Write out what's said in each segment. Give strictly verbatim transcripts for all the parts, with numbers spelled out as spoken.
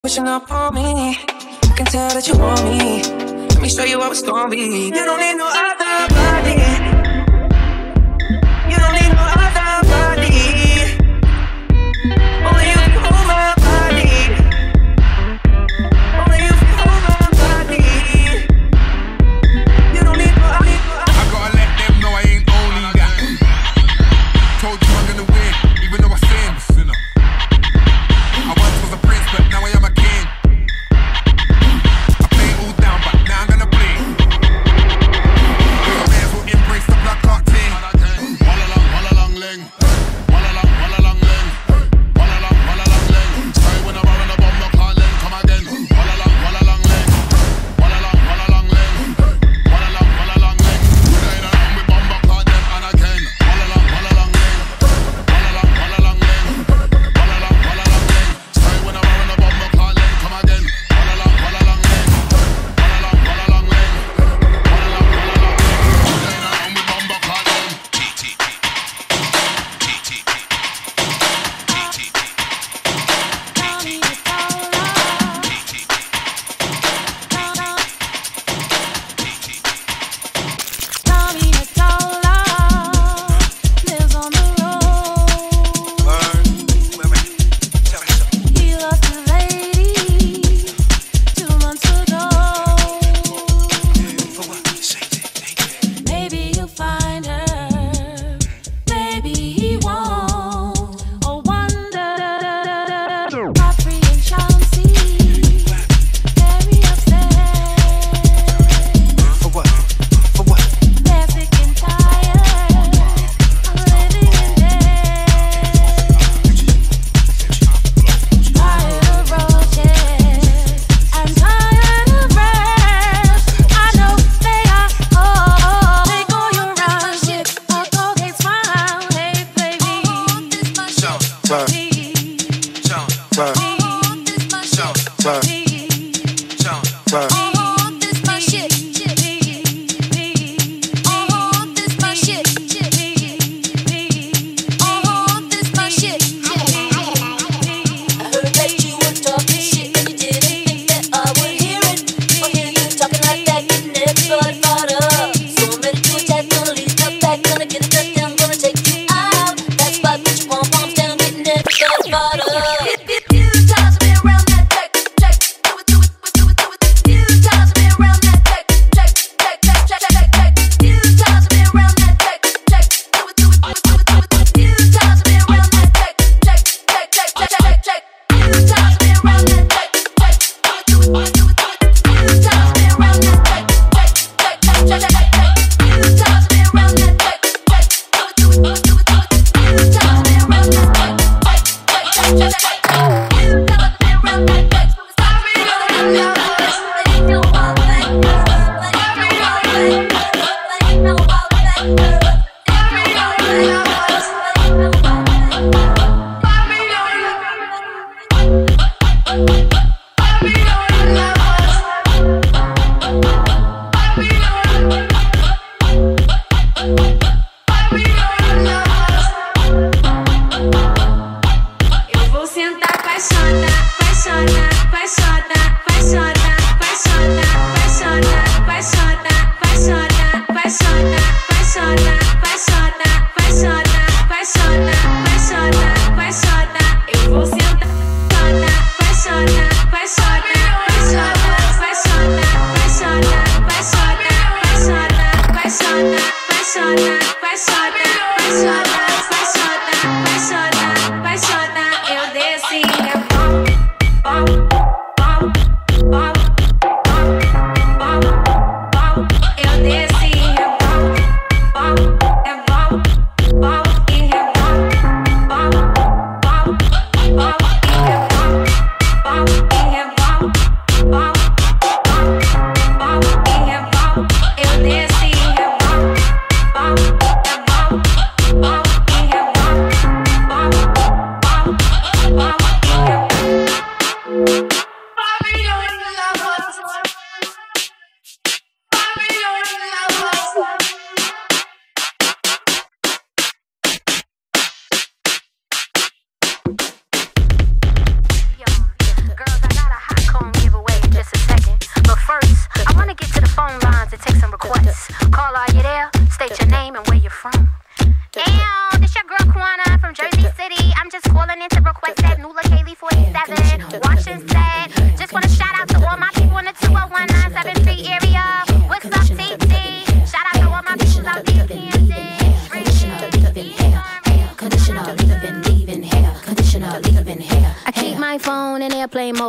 Pushing up on me, I can tell that you want me. Let me show you how it's gonna be. You don't need no other body. You don't need no other body. Only you can hold my body. Only you can hold my body. You don't need no other. I gotta let them know I ain't only that. Told you I'm gonna win, even though I sin. Sinner. I once was a prince, but now I am a king. I play it all down, but now I'm gonna play. I may as well embrace the black art thing. Walla long, walla long ling. Walla long, walla long ling. Walla long, walla long ling. Sorry when I'm on the bomb, I can't ling. Come again. Walla long, walla long ling. Walla long, walla long ling. Walla long, walla long ling. Playing around with bomb, I can't them and again. Walla long, walla long ling. Walla long, walla long ling. Walla long, walla long ling. Sorry when I'm on the bomb, I can't ling. Come again. Walla long, walla long ling. Walla long, walla long ling. Walla long, walla long ling. Playing around with bomb, I can't ling. You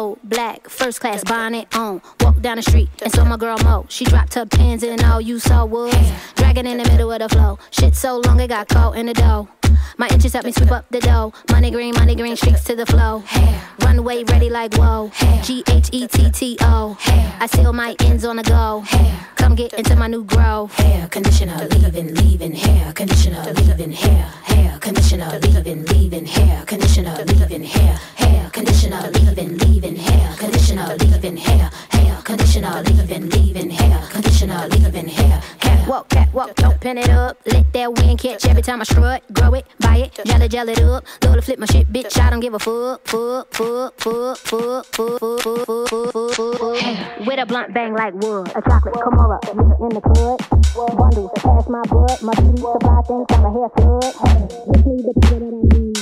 old, black, first class bonnet on. Walk down the street and saw my girl Mo. She dropped her pins and all you saw was dragging in the middle of the flow. Shit so long it got caught in the dough. My inches help me sweep up the dough. Money green, money green, streaks to the flow. Runway ready like whoa. G H E T T O. I seal my ends on the go. Come get into my new grow. Hair conditioner, leaving, leaving. Hair conditioner, leaving. Hair, hair conditioner, leaving, leaving. Hair conditioner, leaving. Hair, hair conditioner, leaving, leaving. Hair conditioner, leaving. Hair, hair conditioner, leaving, leaving. Hair conditioner, leaving. Hair, hair. Walk, catwalk, don't pin it up. Let that wind catch every time I strut. Grow it, buy it, jelly, jelly it up. Love to flip my shit, bitch. I don't give a fuck, fuck, fuck, fuck, fuck, fuck, fuck, fuck, fuck, fuck, fuck. With a blunt bang like wood. A chocolate Camora, nigga in the club. Bundles past my butt. My beauty supply things on my hair stud. This need the people that I need.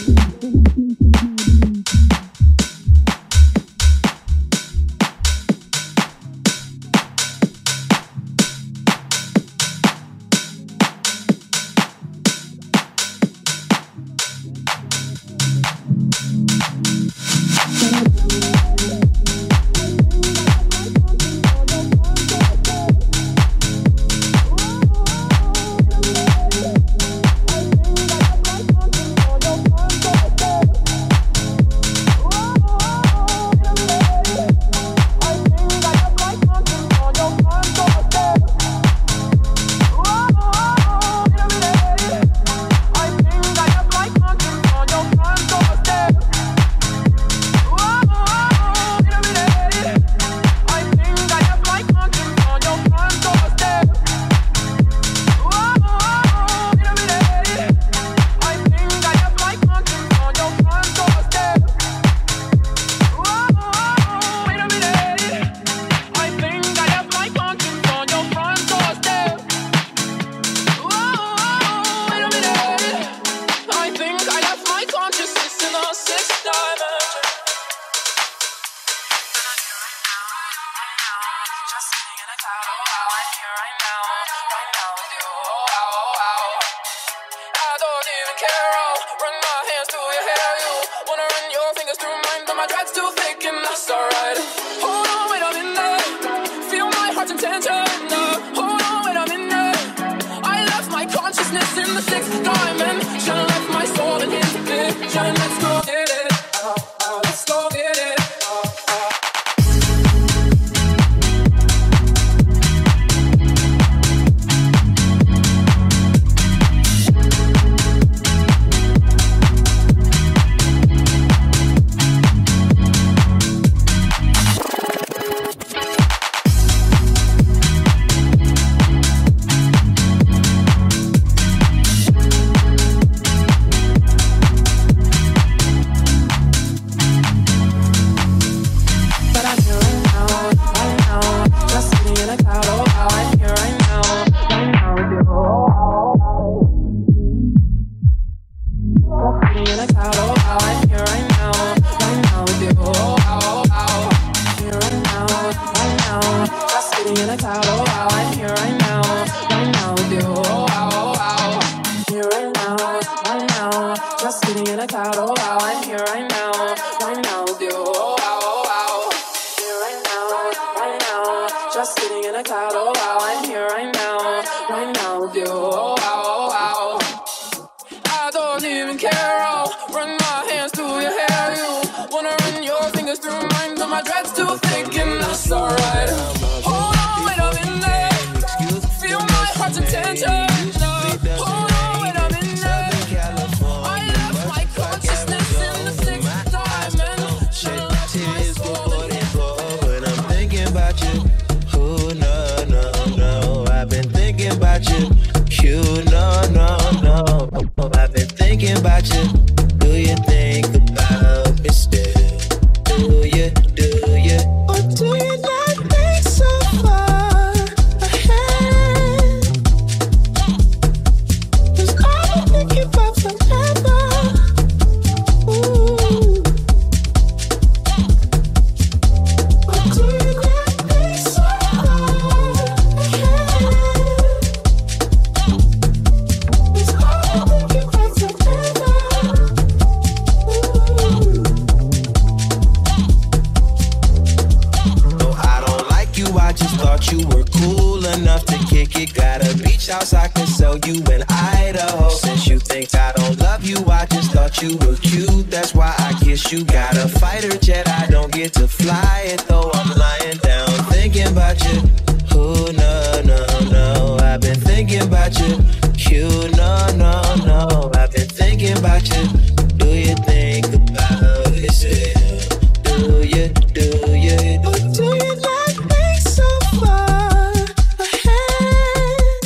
thought you were cool enough to kick it. Got a beach house I can sell you in Idaho. Since you think I don't love you, I just thought you were cute. That's why I kiss you. Got a fighter jet, I don't get to fly it though. I'm lying down thinking about you. Oh no, no, no, I've been thinking about you. You, no, no, no, I've been thinking about you. Do you think about it? Do you, do you, or do you not think so far ahead?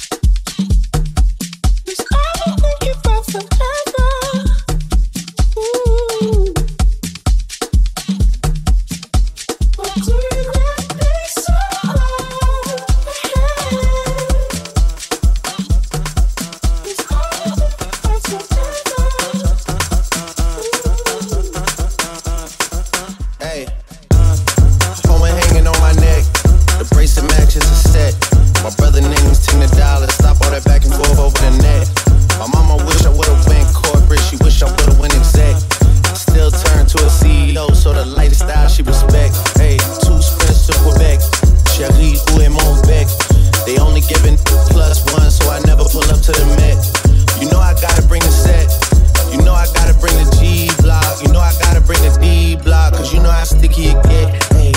'Cause I've been thinking for forever. Ooh. Or do you not think so far ahead? 'Cause I've been thinking for forever. Hey, phone hanging on my neck. The bracelet matches a set. My brother name's ten dollars. Stop all that back and forth over the net. My mama wish I would've went corporate. She wish I would've went exec. Still turned to a C E O, so the lifestyle she respect. Hey, two sprints to Quebec. Cherie, où est mon bec? They only giving plus one, so I never pull up to the Met. You know I gotta bring the set. You know I gotta bring the G block. You know I gotta bring the D block. Cause you know how sticky it get. Hey.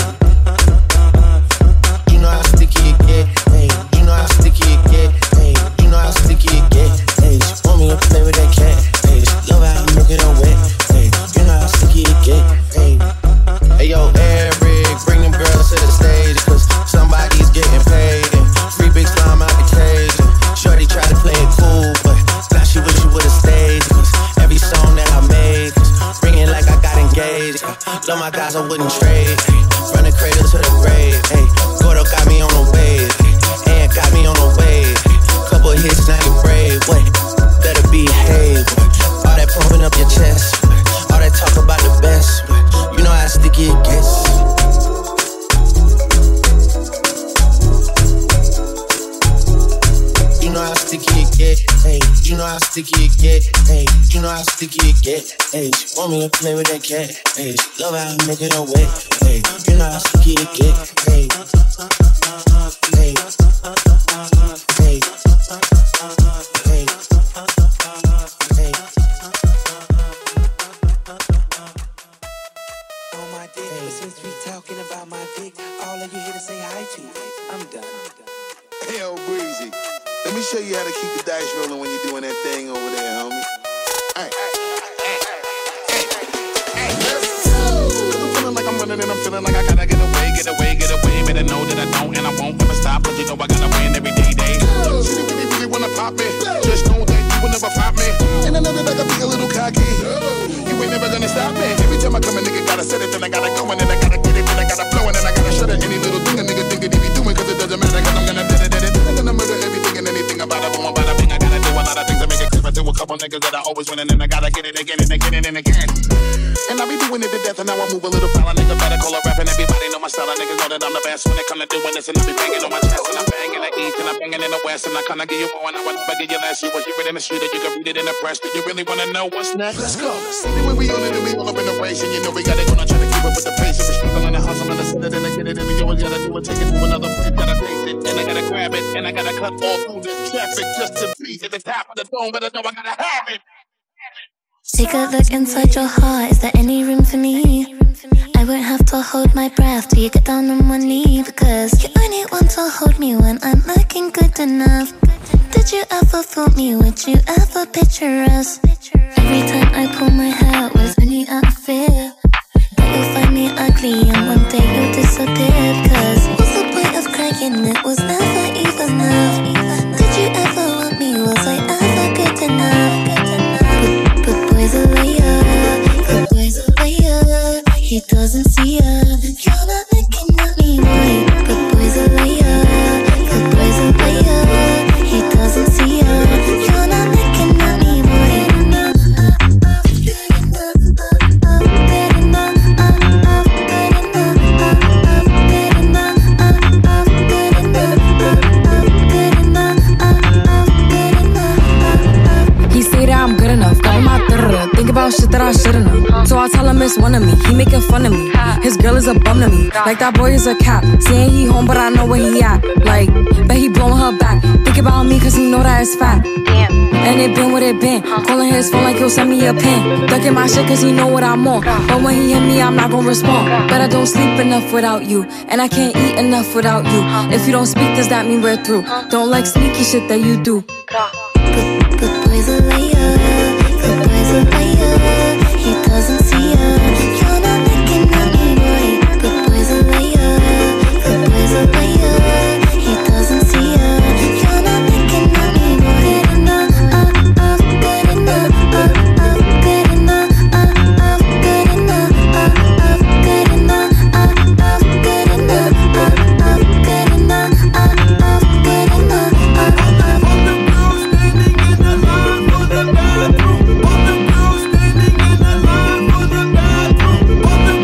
You know how sticky it get. Hey. You know how sticky it get. Hey. You know how sticky it get. Hey. She want me to play with that cat. Hey. She love how I make it on wet. Hey. You know how sticky it get. Hey. Hey yo, Eric, bring them girls to the stage. Cause somebody's getting paid. And free big slime out the cage. And shorty try to play it cool, but now she wish she would've stayed. Cause every song that I made, bring it like I got engaged. Love my guys, I wouldn't trade. From the cradle to the grave. Hey, Gordo got me on the wave. And got me on the wave. Couple hits, now you brave. Wait, better behave. All that pumping up your chest. All that talk about the best. You know how sticky it gets. You know how sticky it get, hey. You know how sticky it get, hey. You know how sticky it get, hey. She want me to play with that cat, hey. She love how I make it on wet, hey. You know how sticky it get, hey. Hey, hey, hey, hey. On my dick, but since we talking about my dick, all of you here to say hi to. I'm done. I'm done. Hey, yo, Breezy. Let me show you how to keep the dice rolling when you're doing that thing over there, homie. Hey, hey, hey, hey, hey, I'm feeling like I'm running and I'm feeling like I gotta get away, get away, get away. Better know that I don't and I won't ever stop, but you know I gotta win every day, day. See, if you really wanna pop me, just know that you will never pop me. And I know that I can be a little cocky. You ain't never gonna stop me. Every time I come a nigga gotta set it, then I gotta go and then I gotta get it, then I gotta blow and then I gotta shut it. Any little thing a nigga think that he be doing, cause it doesn't matter, cause I'm gonna do it, it, it. I'm gonna murder everything and anything about it, boom, about a thing. I gotta do a lot of things to make it clear to a couple niggas that I always win, and then I gotta get it again and again and again. And I be doing it to death, and now I move a little foul. A nigga better call a rap, and everybody know my style. Niggas know that I'm the best when it come to doing this, and I be banging on my chest, and I'm banging the east, and I'm banging in the west, and I kinda give you more, and I want to beg you less. You was hear it in the street, or you can read it in the press. Do you really wanna know what's next? Let's go. See the way we on it, and we all up in the race, and you know we got it gonna try to keep up with the pace. And we're struggling to hustle, and I sit it, and I get it, and we always gotta do it, take it to another place, gotta taste it, and I gotta grab it, and I gotta cut all through this traffic just to be at the top of the dome, but I know I gotta have it. Take a look inside your heart, is there any room for me? I won't have to hold my breath till you get down on one knee. Because you only want to hold me when I'm looking good enough. Did you ever fool me, would you ever picture us? Every time I pull my hair, it was only out of fear that you'll find me ugly and one day you'll disappear. Cause what's the point of crying, it was never even enough. Did you ever want me, was I ever good enough? But boys are liar, but boys are liar. He doesn't see her, you're not looking at me, boy. But boys are liar, but boys are liar. He doesn't see her, you're not looking at me, boy. Good enough, good enough, good enough, good enough. come to me. Like that boy is a cap. Saying he home, but I know where he at. Like, bet he blowing her back. Think about me, cause he know that it's fat. Damn. And it been what it been. Calling his phone like he'll send me a pin. Ducking my shit cause he know what I'm on. But when he hit me, I'm not gonna respond. But I don't sleep enough without you. And I can't eat enough without you. If you don't speak, does that mean we're through? Don't like sneaky shit that you do. Good, good boy's a liar. Good boy's a liar. He doesn't see ya. You're not looking at me, boy. Good boy's a liar. Good boy's a liar. He doesn't see ya. You're not looking at me, boy. Good enough, uh, uh, good enough, uh, uh, good enough, uh, uh, good enough, uh, uh, good enough, uh, uh, good enough, uh, uh, good enough, uh, uh, good enough, uh, uh. All the girls standing in the line for the bathroom. All the girls standing in the line for the bathroom. All the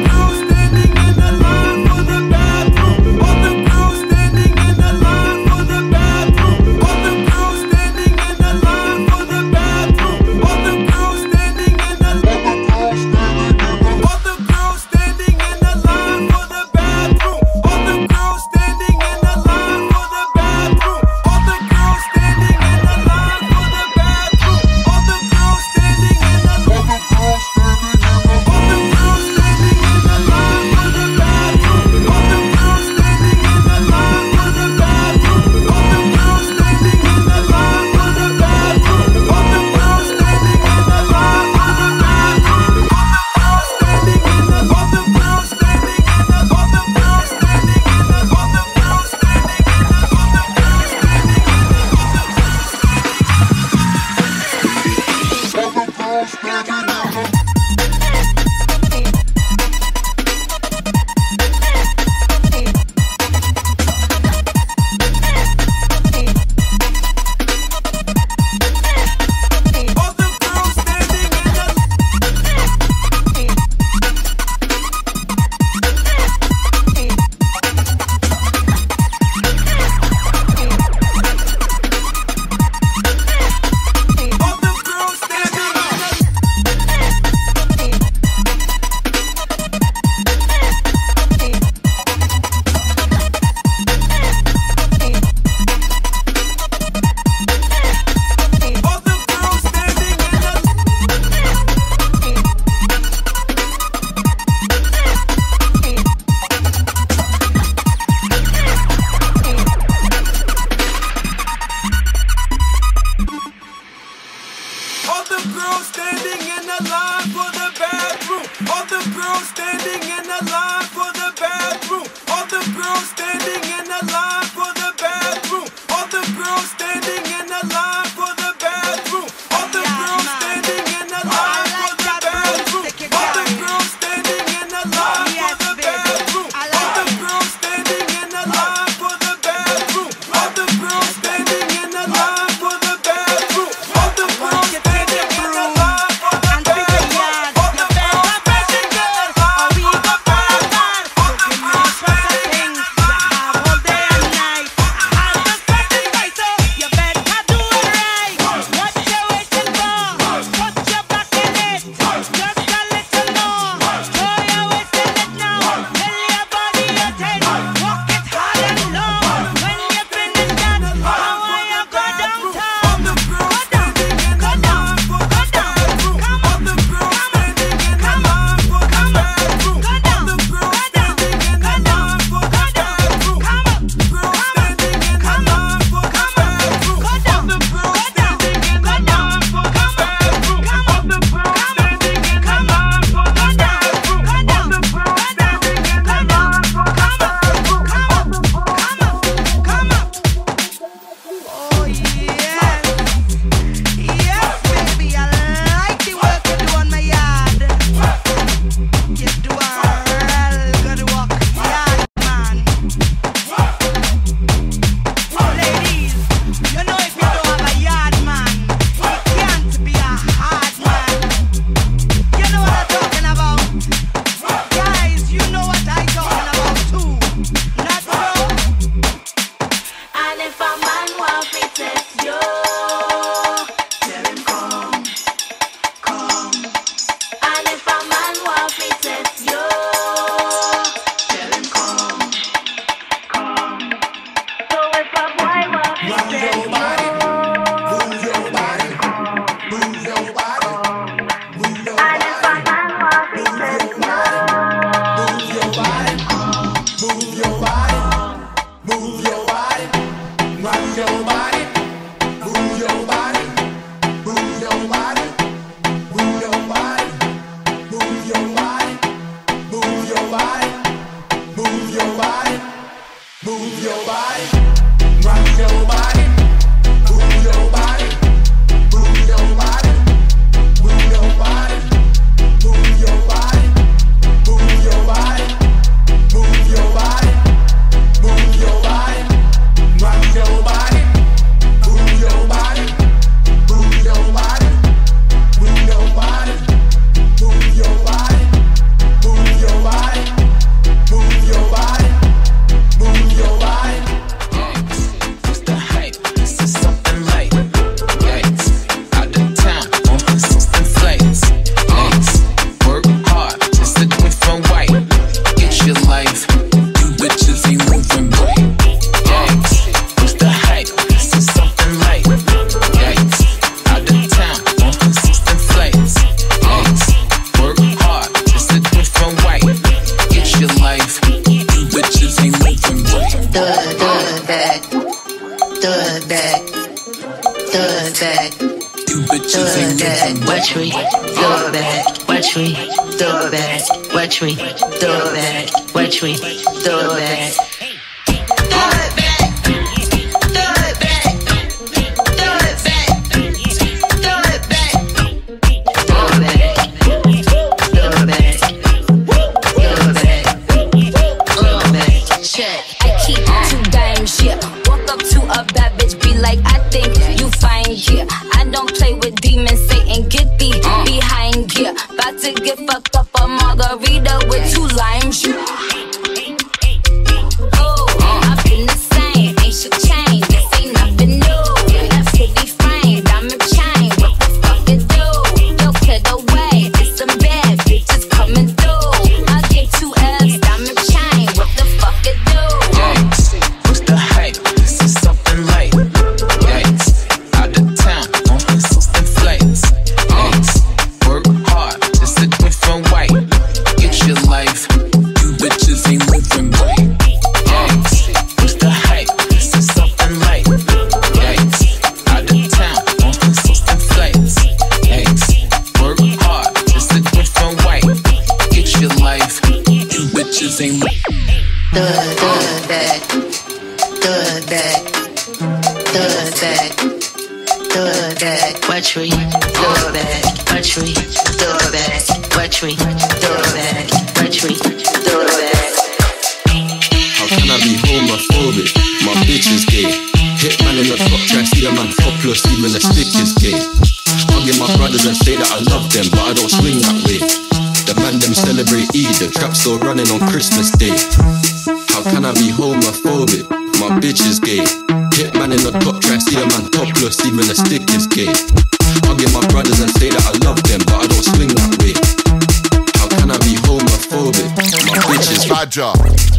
move your body, move your body, rock your body, move your body, move your body, move your body, move your body, move your body, move your body, move your body, rock your body, move your body, move your body, move your body, move your body, move your body, move your body, move your body, rock your body, move your body, move your body, move your body, move your body, move your body, move your body, move your body. What's the hype? This is something light. Yikes, out of town on consistent flights. Yikes, work hard just to go from white. Get your life, you bitches ain't moving right. Yikes, what's the hype? This is something light. Yikes, out of town on consistent flights. Yikes, work hard just to go from white. Get your life, you bitches ain't moving right. Do it, do it back, do it back, do it back, You do bitches it ain't back. moving Watch me, do it back, watch me, do it back, watch me, do it back, watch me, do it back. Do it back, do it back, do it back, do it back, do it back, do it back, do it back, check. I keep two dimes, yeah. Walk up to a bad bitch, be like, I think you fine, yeah. I don't play with demons, Satan, get thee behind, yeah. About to get fucked up a margarita with two limes, yeah. Oh, I've been the same, ain't shit changed, this ain't nothing new. That pretty frame, diamond chain, what the fuck it do? Yo, clear the way, it's some bad bitches coming through. I get two L's, diamond chain, what the fuck it do? Yikes, what's the hype? This is something light. Yikes, out of town on consistent flights. Yikes, work hard just to go from white. Get your life, you bitches ain't moving right. Yikes, what's the hype? This is something light. Yikes, out of town on consistent flights. Yikes, work hard just to go from white. Get your life, you bitches ain't moving. Do it, do it back, do it back, do it back, do it back. Watch me, do it back, watch me, do it back, watch me, do it back, watch me, do it back. How can I be homophobic? My bitch is gay. Hit man in the top, try see a man topless, even the stick is gay. Hugging my brothers and say that I love them, but I don't swing that way. The man them celebrate Eid, the trap still running on Christmas Day. How can I be homophobic? My bitch is gay. Hit man in the top, try see a man topless, even the stick is gay. Hugging my brothers and say that I love them, but I don't swing that way. How can I be homophobic? My bitch is Badger.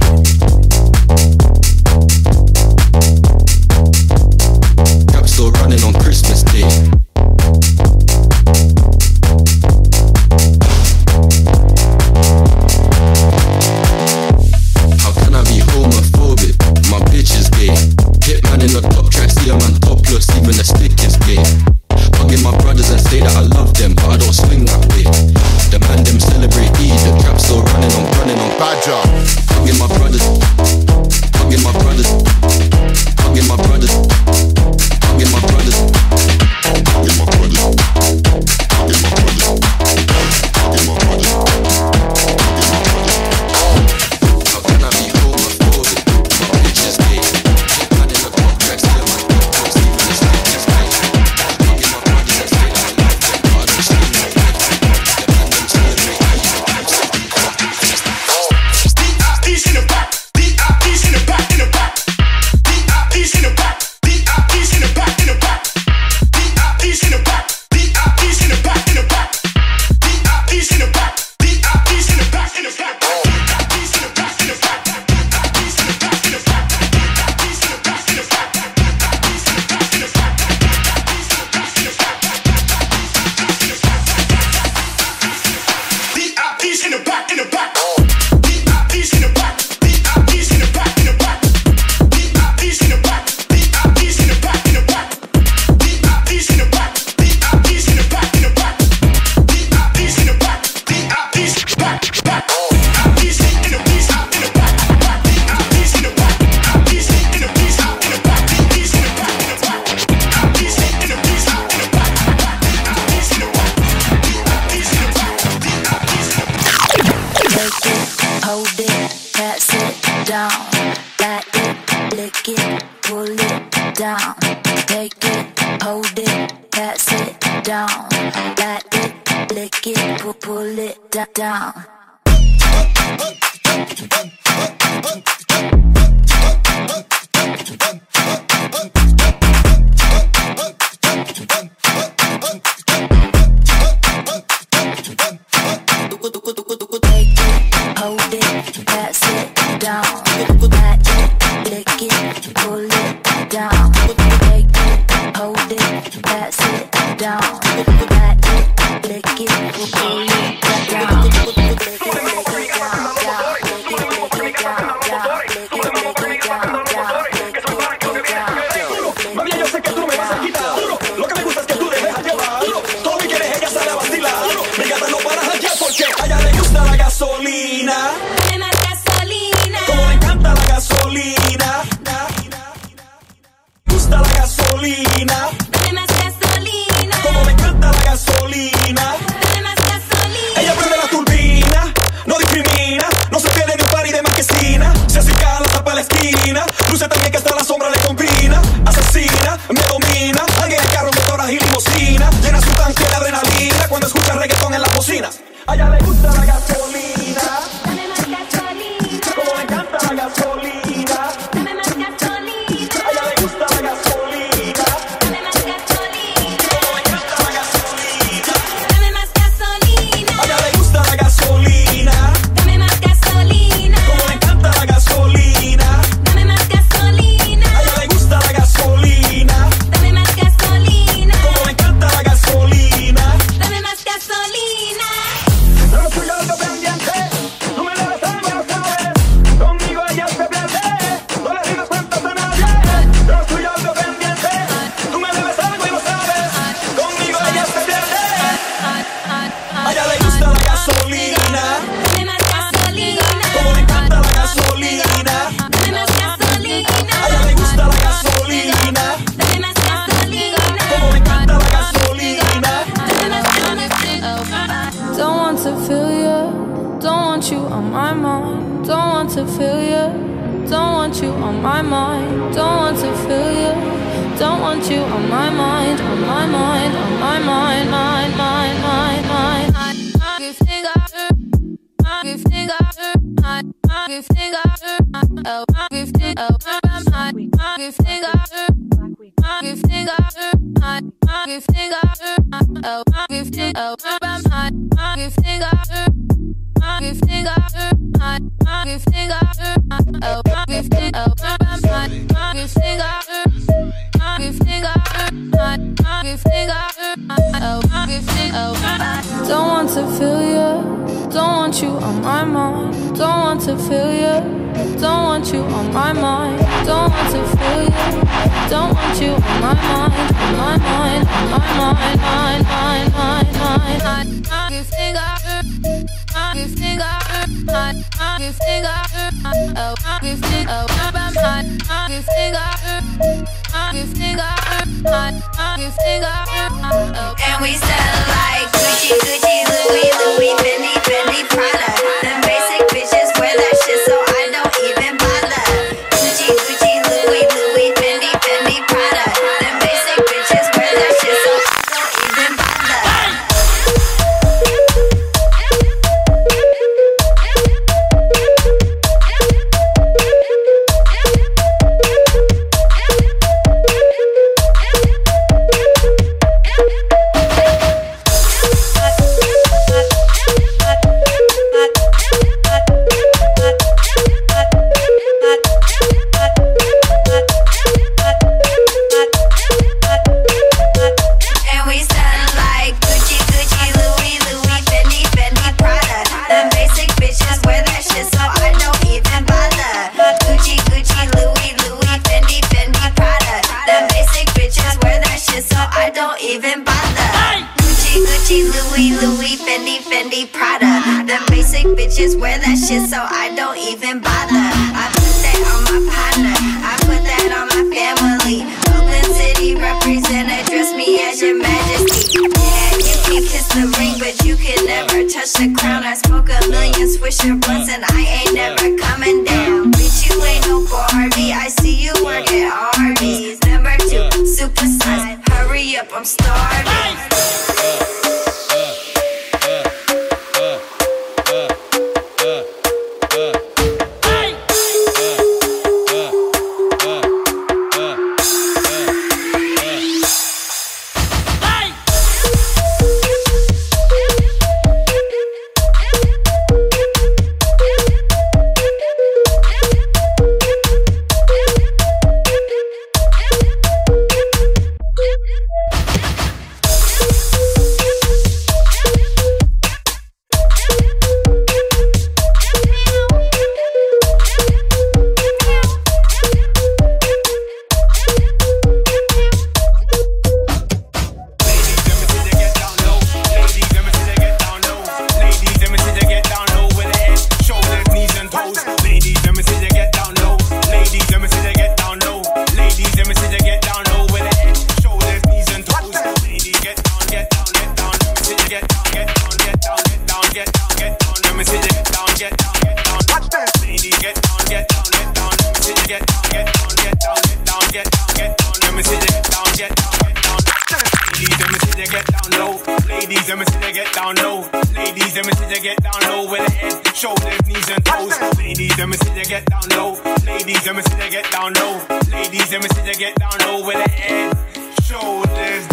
Trap still running on Christmas Day. How can I be homophobic? My bitch is gay. Hit man in the top, try see a man topless, even the stick is gay. Hugging my brothers and say that I love them, but I don't swing that way. The man them celebrate Eid, the trap still running on, running on Badger. Hugging my down. Let it, lick it, pull it down. Take it, hold it, pass it down. Let it, lick it, pull, pull it da- down. Take it, hold it, pass it down. Let it, lick it, pull it down. Take it, hold it, pass it down. Let it, lick it, pull it down. Mami, yo sé que tú me vas a quitar. Lo que me gusta es que tú dejes llevar. Todo lo que quieres ella sale a vacilar. Mi gata no para janguear porque a ella le gusta la gasolina. Dame más gasolina. Como le encanta la gasolina. Gusta la gasolina. Dame más gasolina. Como le encanta la gasolina. Dame más gasolina. Ella prende la turbina, no discrimina, no se pierde ni un party de marquesina. Se acerca a la tapa a la esquina, luce también que hasta la sombra le combina. Asesina, me domina, alguien en carro, motoras y limosina. Llena su tanque de adrenalina cuando escucha reggaetón en las bocinas. A ella le gusta la gasolina. Dame más gasolina. Como le encanta la gasolina. Dame más gasolina. A ella le gusta la gasolina. Dame más gasolina. Como le encanta la gasolina. Dame más gasolina. A ella le gusta la gasolina. Dame más gasolina. Como le encanta la gasolina. Dame más gasolina. A ella le gusta la gasolina. Dame más gasolina. Como le encanta la gasolina. Dame más gasolina. No soy algo pendiente, tú me debes algo, lo sabes. Conmigo ella se pierde, no le digas cuentas a nadie. No soy algo pendiente, tú me debes algo y lo sabes. Conmigo ella se pierde. A ella le gusta la gasolina. Dame más gasolina. Como le encanta la gasolina. Dame más gasolina. A ella le gusta la gasolina. Dame más gasolina. Como le encanta la gasolina. Dame más gasolina. Don't want to feel you, don't want you on my mind. Don't want to feel you, don't want you on my mind. Don't want to feel you, don't want you on my mind, on my mind, on my mind, mind, mind, mind, mind. You think I, you think I, you think I, oh, you think, oh, you think I, you think I, you think I, oh, you think, oh, you think I, you think I, you think I, oh, you think, oh, you think I, you think I, you think I, oh, you think, oh. Don't want to feel you, don't want you on my mind. Don't want to feel you, don't want you on my mind. Don't want to feel you, don't want you on my mind, on my mind, on my mind, mind, mind, mind, mind. You think I, you think I, you think I, oh, you think, oh, you think I, you think I, you think I, oh. And we sell like Gucci, Gucci, Louis, Louis, Fendi, Fendi, Prada. Them basic bitches wear that shit, so I don't even bother. Gucci, Gucci, Louis, Louis, Fendi, Fendi, Prada. Them basic bitches wear that shit, so I don't even bother. And we sell like Gucci, Gucci, Louis, Louis, Fendi, Fendi, Prada. Them basic bitches wear that shit, so I don't even bother. Gucci, Gucci, Louis, Louis, Fendi, Fendi, Prada. Them basic bitches wear that shit, so I don't even bother. Gucci, Gucci, Louis, Louis, Fendi, Fendi, Prada. Them basic bitches wear that shit, so I don't even bother. I put that on my partner, I put that on my family. Oakland City represent, address me as your majesty. Yeah, you can kiss the ring, but you can never touch the crown. I smoke a million Swisher blunts and I ain't never coming down. Bitch, you Ladies, let me see you get down low. Ladies, let me see you get down low with the head, shoulders, knees and toes. Ladies, let me see you get down low. Ladies, let me see you get down low. Ladies, let me see you get down low with the head, shoulders.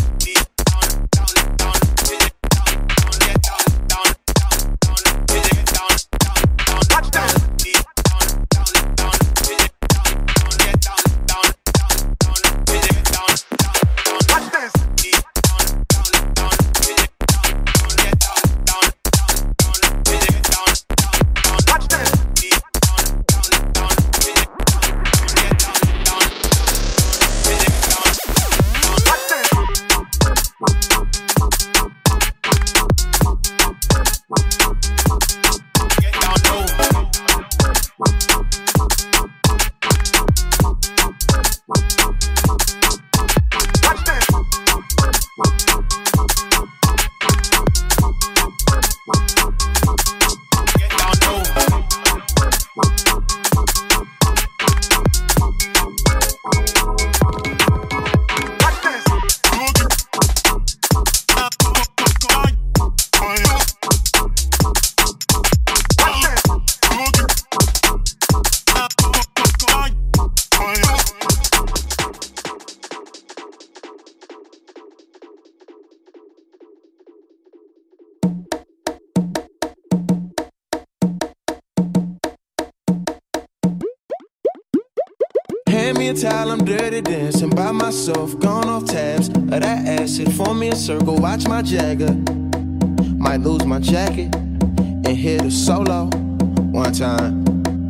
Hand me a towel, I'm dirty dancing by myself, gone off tabs of that acid. Form me a circle, watch my Jagger. Might lose my jacket and hit a solo one time.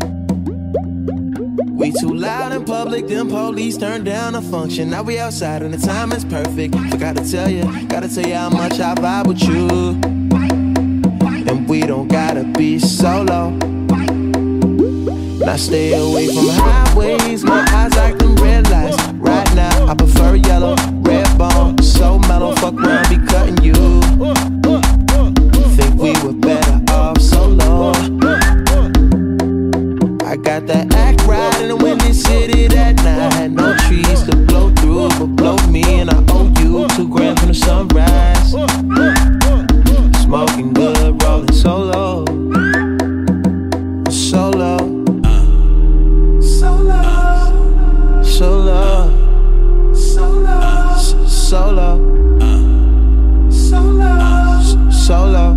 We too loud in public, them police turned down a function. Now we outside and the time is perfect. Forgot to tell you, gotta tell you how much I vibe with you. And we don't gotta be solo. Now stay away from highways, my eyes like them red lights. Right now, I prefer yellow, red bone, so mellow, fuck around, be cutting you. Think we were better off solo. I got that act right in the windy city that night. No trees to blow through, but blow me and I owe you two grand from the sunrise. Smoking good, rolling solo. Solo. Solo, solo, solo, solo, solo.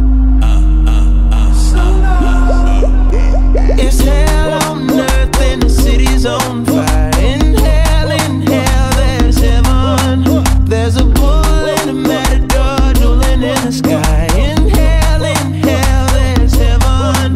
It's hell on earth and the city's on fire. In hell, in hell, there's heaven. There's a bull and a matador dueling in the sky. In hell, in hell, there's heaven.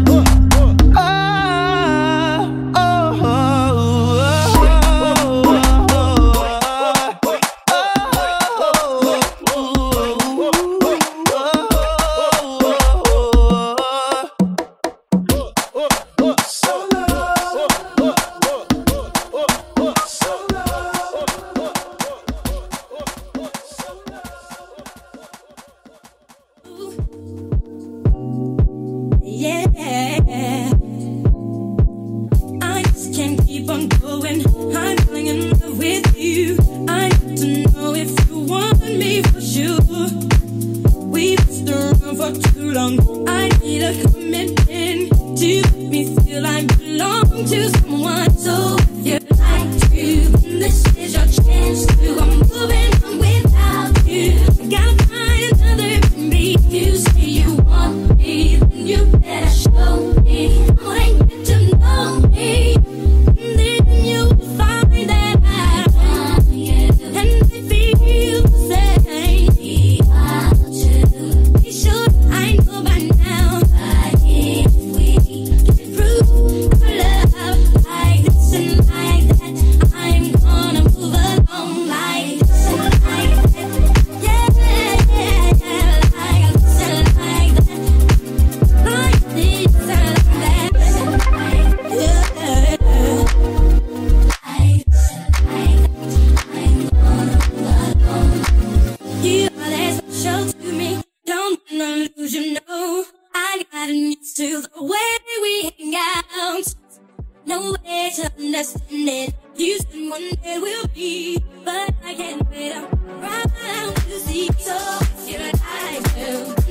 No way to understand it. You said one day we'll be, but I can't wait around to see. So here I do.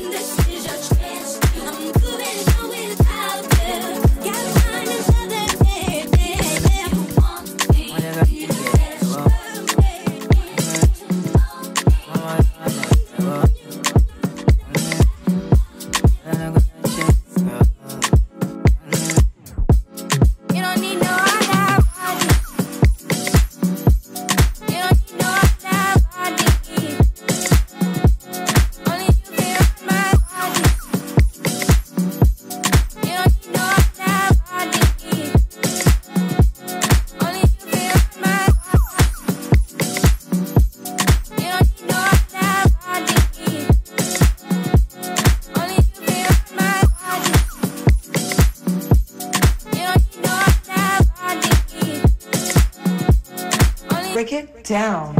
Break it down.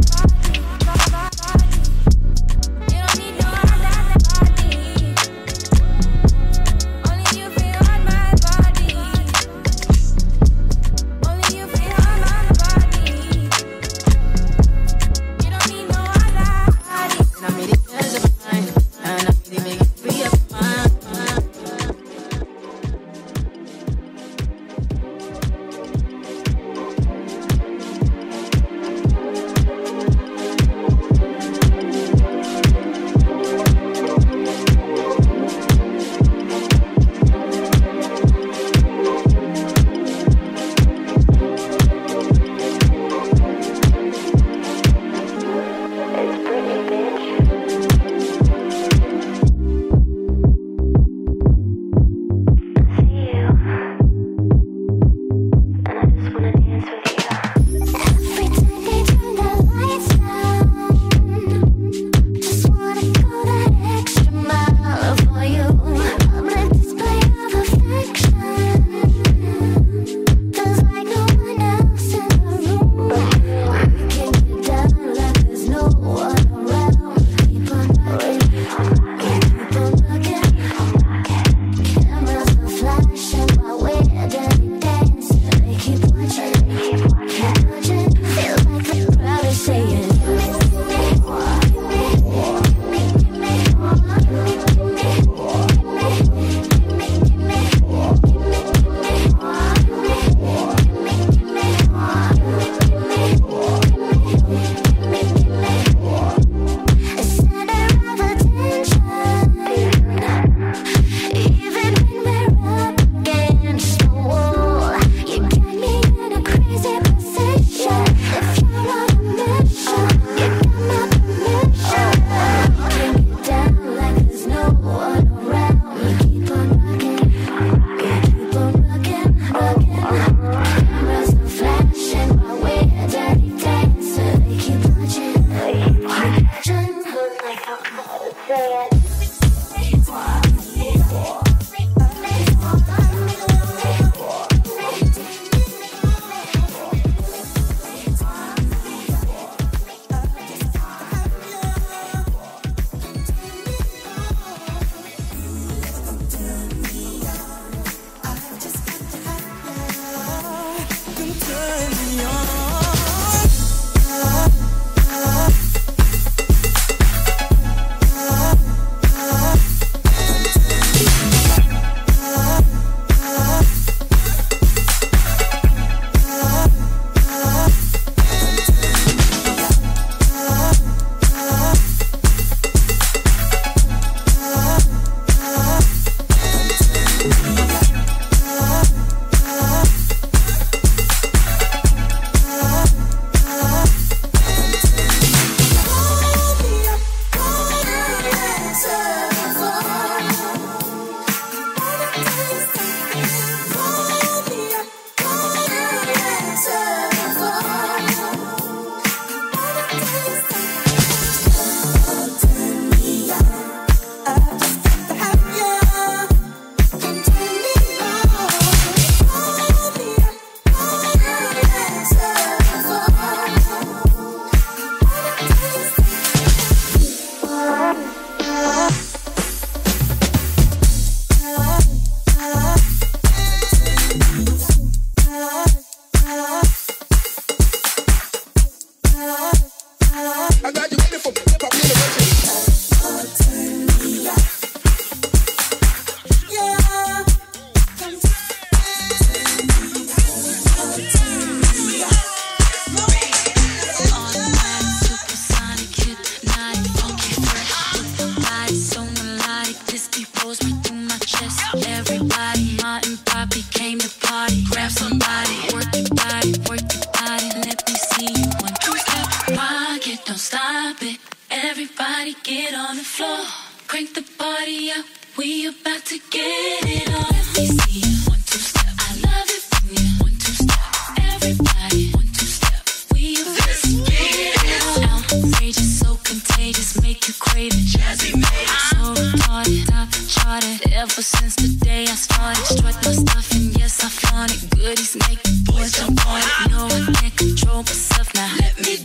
Ever since the day I started, strut my stuff and yes I flaunt it. Goodies make the boys jump on it. No, I can't control myself now. Let me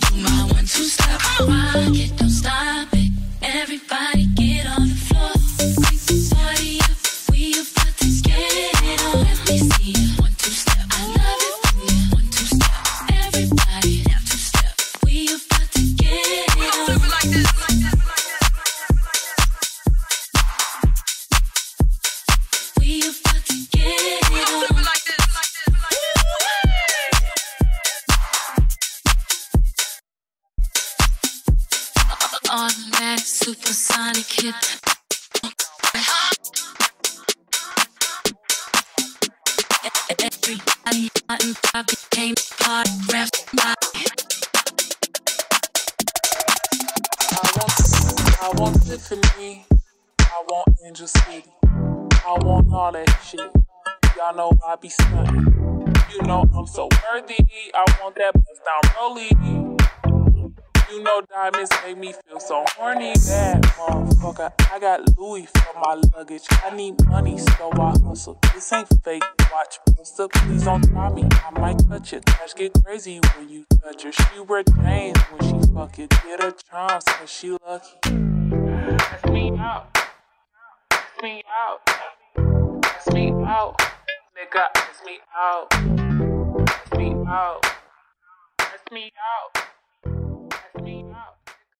Everybody down to step. We about to get it on. Like this, like this, we about to get it on. Like this, like this, like this. Automatic supersonic hit. Everybody out and I became part of rap. I want, I want Tiffany. I want Angel City. I want all that shit. Y'all know I be stunning. You know I'm so worthy. I want that bust down rollie. You know diamonds make me feel so horny. Bad motherfucker, I got Louis for my luggage. I need money, so I hustle. This ain't fake. Watch, poster, please don't try me. I might touch it. Cash get crazy when you touch her. She wear chains when she fuck it. Get her charms cause she lucky. That's me out. That's me out. That's me out. Nigga, that's me out. That's me out. That's me out.